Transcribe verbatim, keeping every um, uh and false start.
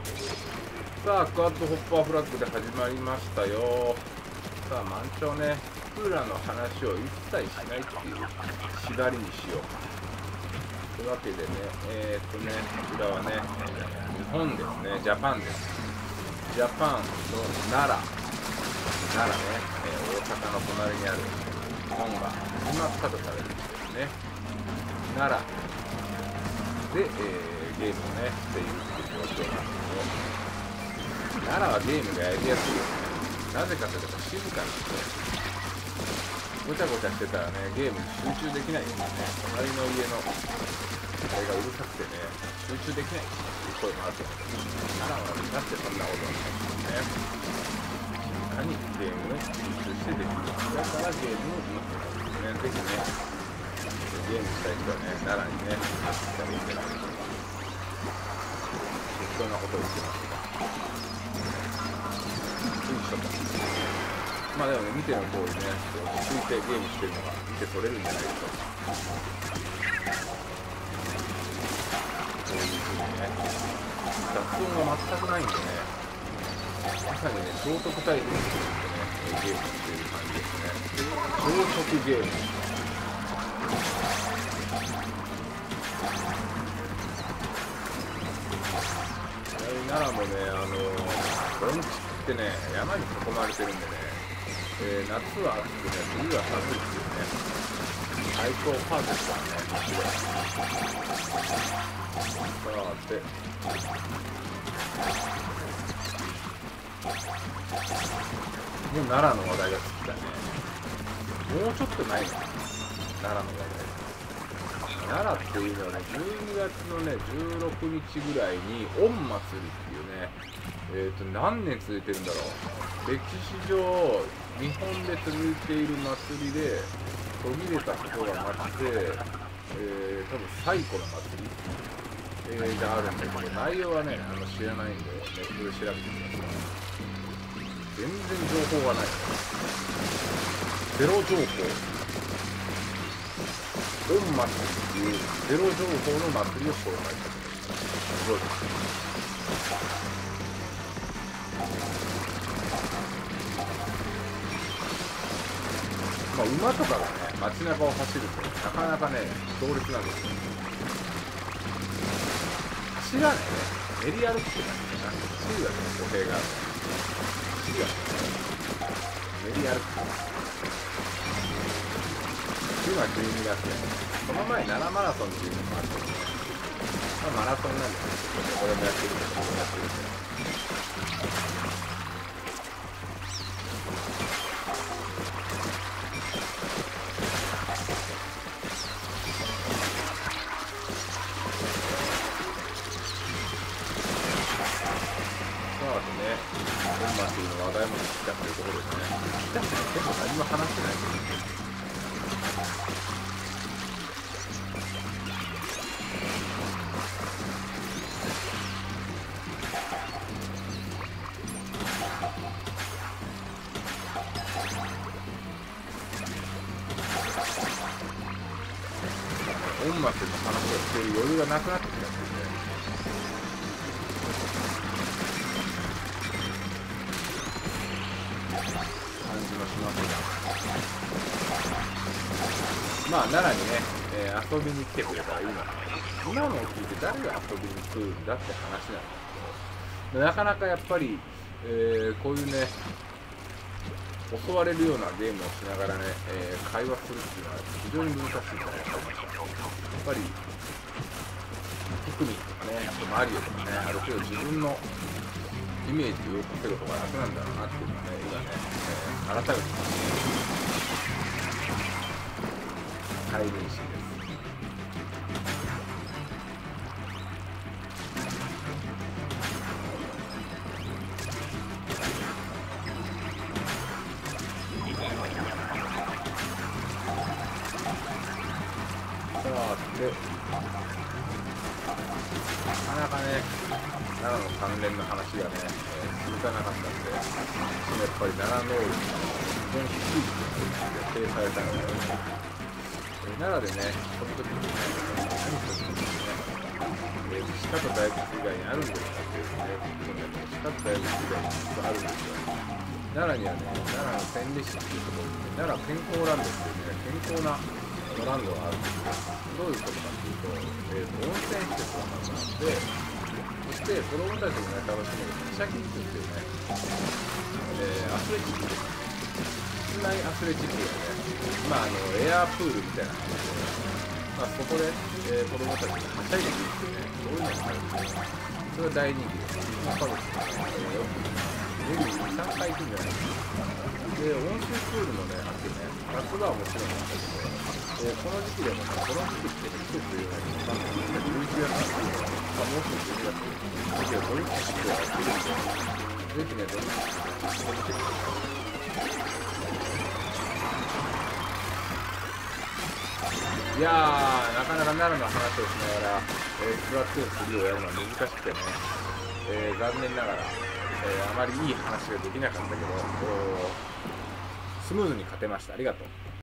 さあクワッドホッパーフラッグで始まりましたよ。さあ満潮ね、クーラーの話を一切しないっていう縛りにしようというわけでね、えー、っとねこちらはね日本ですね、ジャパンです。ジャパンの奈良奈良ね、えー、大阪の隣にある本が始まったとされるんですね。奈良で、えー、ゲームをねしているっていう状況なんですけど、奈良はゲームがやりやすいよね。なぜかというと静かなんで、ごちゃごちゃしてたらねゲームに集中できないよね。隣の家のあれがうるさくてね集中できないっていう声もあると思うんですけど、奈良はだってそんなことはないですよね。静かにゲームに集中してできる。だからゲームを持ってるんですね。ぜひねゲームしたい人はね、奈良にね、行ったらいいんじゃないでしょうか。適当なことを言ってますが。いい人か。まあでもね、見ての通りね、落ち着いてゲームしてるのが見て取れるんじゃないでしょうか。こういう風にね、雑音が全くないんでね、まさにね、聖徳太子についてね、ゲームしている感じですね。聖徳ゲーム。奈良もね、あのー、盆地ってね、山に囲まれてるんでね、えー、夏は暑くね、冬は寒いっていうね、最高パーフェクトだね、夏で。さあ、で、もう奈良の話題が好きだね。もうちょっとないの奈良の話題。奈良っていうのはね、じゅうにがつのね、じゅうろくにちぐらいに、御祭りっていうね、えっと、何年続いてるんだろう。歴史上、日本で続いている祭りで、途切れたことがなくて、えー、多分最古の祭り、えー、があるんだけど、内容はね、あの知らないんで、ネットで調べてみました。全然情報がない。ゼロ情報。御祭りっていうゼロ情報の祭りを紹介したことです。すごいです。まあ馬とかがね街中を走るとなかなかね強烈なんですよ。足がね練り歩くって感じかな。中学の語弊がある。足がね練り歩く。今じゅうにがつで、この前奈良マラソンっていうのもあってね、まあ、マラソンなんですけど、これもやってるけど、これもやってるけど。さあね、本祭りの話題も来たというところですね。来たって結構何も話してないけど。本祭りの話をしている余裕がなくなってきたんですね。感じもしますが、まあ奈良にね、えー、遊びに来てくれたらいいのかな。今のを聞いて誰が遊びに来るんだって話なんですけど、なかなかやっぱり、えー、こういうね襲われるようなゲームをしながらね、えー、会話するっていうのは非常に難しいと思いました。やっぱりピクミンとかね、あとマリオとかね、ある程度自分のイメージを動かせる方が楽なんだろうなっていうのはね、今ね、えー、改めて再認識です。で、なかなかね、奈良の関連の話がね、えー、続かなかったんで、やっぱり奈良能力が非常に低いっていうのが定されたので、えー、奈良でね、飛ぶときにね、何するんですね、えー、 鹿と大仏以外にあるんですかっていうね、質問だけど、鹿と大仏以外に実はあるんですよ。奈良にはね、奈良の千里市っていうところで、ね、奈良健康ランドっていうね、健康なランドがあるんですよ。どういうことかっていうと、えー、と温泉施設がまずあって、そして子供たちがね、楽しめるシャキックっていうね、えー、アスレチックです。室内アスレチックがね、まあ、あのエアープールみたいな感じで、まあ、そこで、えー、子供たちがはしゃいでいくっていうね、そういうのがあるんですよ。それが大人気です。まあ、家族とかね、よく年にに、さんかい行くんじゃないですか。で、温水プールのね、秋ね、夏場はもちろんなんだけど、えー、この時期でもね、この時期って季節というのは、まあ、じゅういちがつっていうのは、まあ、もうすぐじゅうにがつだけど、ドリンクしてはやってるんで、ぜひね、ドリンクしてみてください。いやー、なかなか奈良の話をしながら、えー、スプラトゥーンスリーをやるのは難しくてね、えー、残念ながら、えー、あまりいい話ができなかったけど、スムーズに勝てました。ありがとう。